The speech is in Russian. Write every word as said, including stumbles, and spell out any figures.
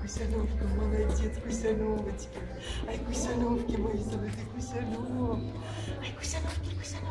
Кусяновка, молодец, Кусяновочка. Ай, Кусяновки мои золотые, Кусянов. Ай, Кусяновки, Кусяновки.